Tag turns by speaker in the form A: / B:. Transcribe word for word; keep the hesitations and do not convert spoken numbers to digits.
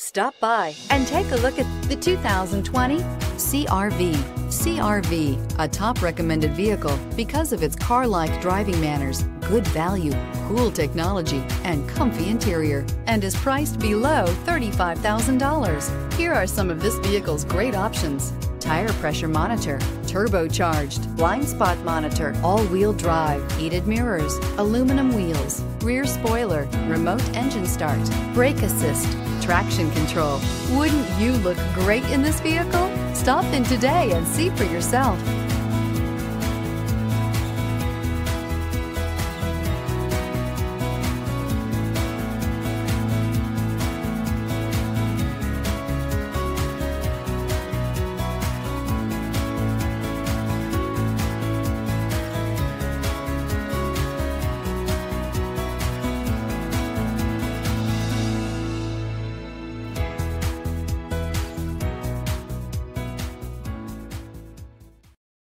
A: Stop by and take a look at the two thousand twenty C R V. C R V, a top recommended vehicle because of its car-like driving manners, good value, cool technology, and comfy interior, and is priced below thirty-five thousand dollars. Here are some of this vehicle's great options: tire pressure monitor, turbocharged, blind spot monitor, all-wheel drive, heated mirrors, aluminum wheels, rear spoiler, remote engine start, brake assist, traction control. Wouldn't you look great in this vehicle? Stop in today and see for yourself.